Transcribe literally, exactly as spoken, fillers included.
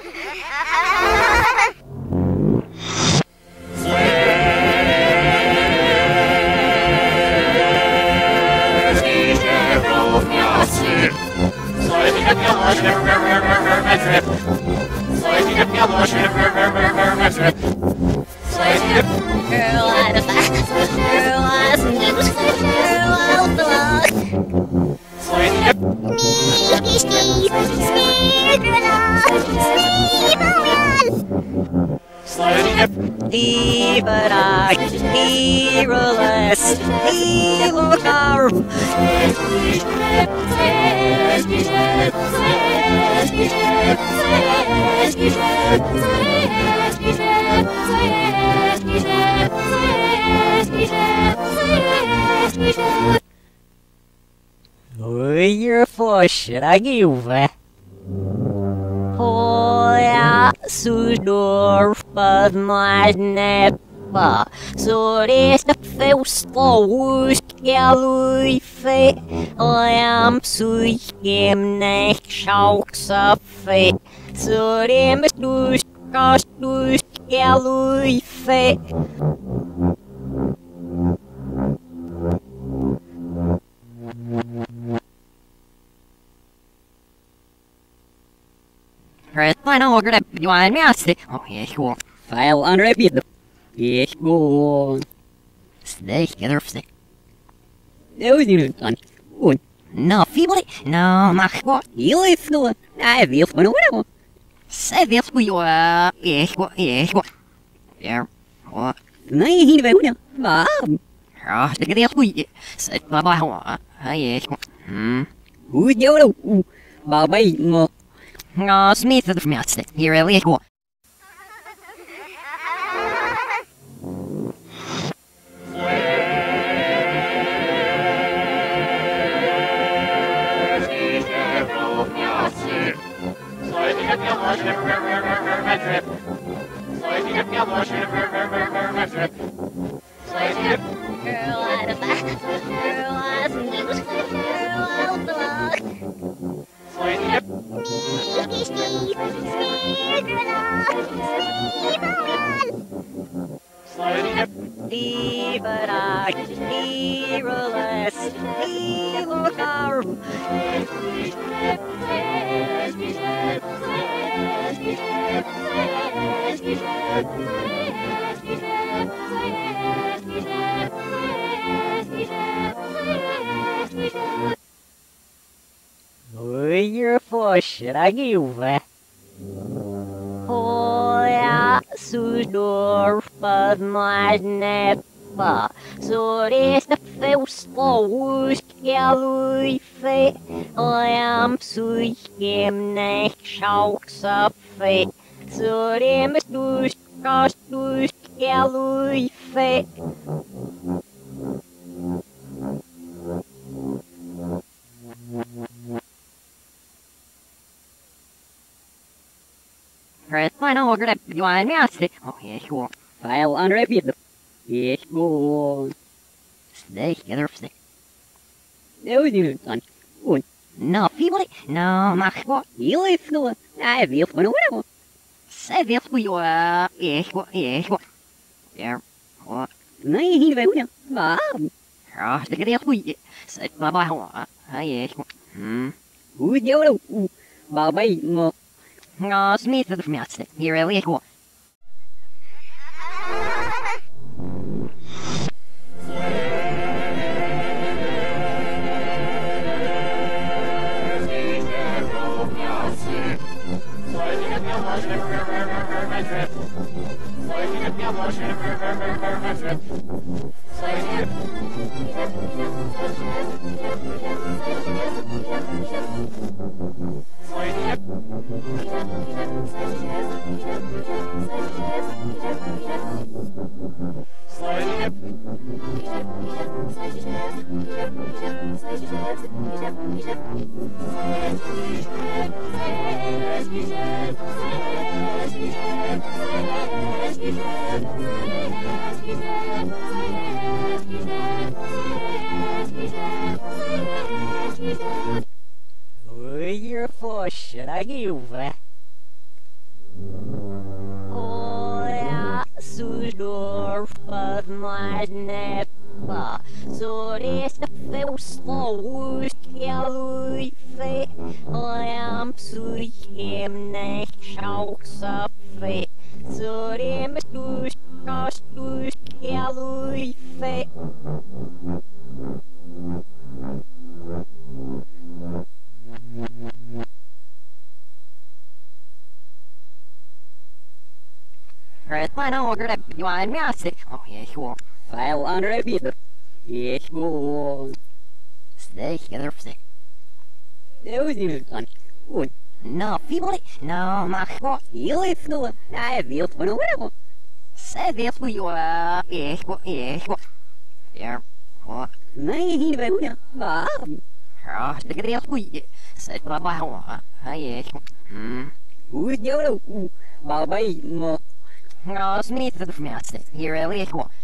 Evil-eye, eviless, evil car. You're for shit, I give it. Hoja sudor под небо, Сурesta feus flous gelui fe, Lam suicem nech schauks a fe, Surem dus castus gelui fe. Final order that you want me to say. Oh, yes, go. File unrepeated. Yes, go. Stay together, stay. No, you don't. No, feebly. No, my God. You live no. I feel for no one. Say this for you. Yes, go. Yes, go. There. What? No, he don't. Bob. Ah, stick it there for you. Say, bye bye. Yes, go. Hmm. Who's your Bye bye. Nå, smitter det for meg, sted. Here I go. Evil-eye, eviless, evil car. You're for shit, I give it. Hoja sudor под nebba, Suresta feus flous gelui fe, Lam suicem nech schauks a fe, Surem dus castus gelui fe. Final order that you want me to say. Oh, yes, go. File unrepeated. Yes, go. Stay together, stay. No, you don't. No, feebly. No, my God. You live no. I feel for no one. Say this for you. Yes, go. Yes, go. There. What? No, he don't. Bob. Ah, stick it there for you. Say bye bye. Yes, go. Hmm. Who's your Bye bye. Nå, smitter det for meg, sted. Here I go. You're for shit, I give it. Olha, sujou faz mais nepa. Soresta feus lous que a luz fe. Olha, suriem ne chauxa fe. Sorem tus costos que a luz fe. Right, I know we're gonna be on me. Oh, yeah, sure. File under a bit. Yeah, sure. Stay together for a sec. That was even fun. Oh, no, people, no, my God, you live no, I feel for no whatever. Say this for you, uh, yeah, sure, yeah, sure. There, what? Maybe, but we are. Ah, look at this for you. Say, bye bye, ah, yeah, sure. Hmm. Who's your, oh, bye bye, more. Ja, smith för mig. Here, Ellie.